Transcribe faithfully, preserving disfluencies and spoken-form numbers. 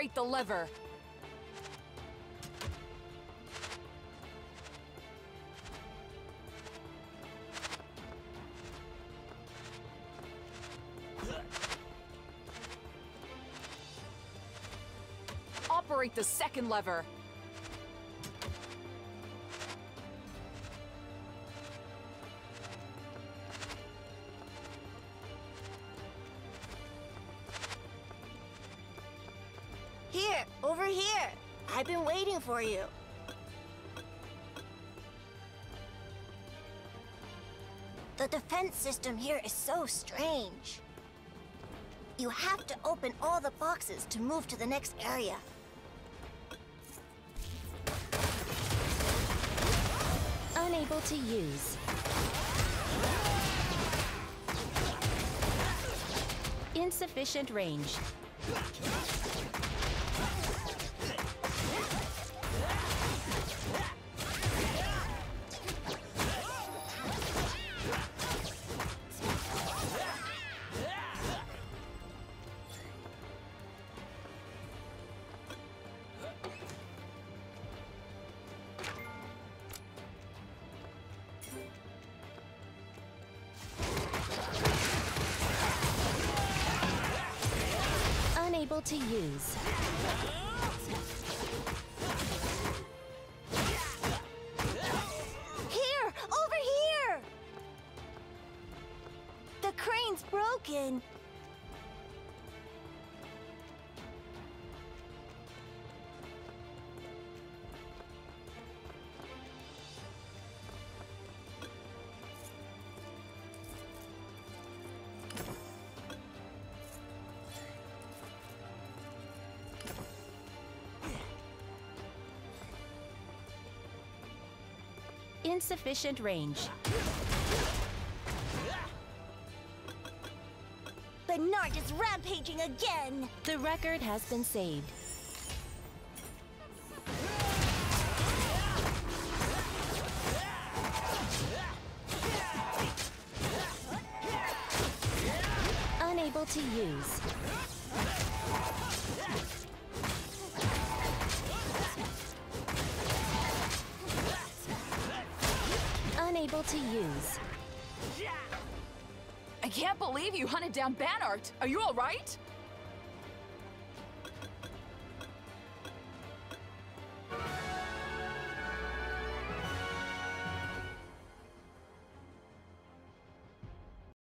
Operate the lever. Operate the second lever. Here, over here. I've been waiting for you. The defense system here is so strange. You have to open all the boxes to move to the next area. Unable to use. Insufficient range. Unable to use. Here! Over here! The crane's broken. Insufficient range. Bernard is rampaging again! The record has been saved. Unable to use. Unable to use. I can't believe you hunted down Banart. Are you all right?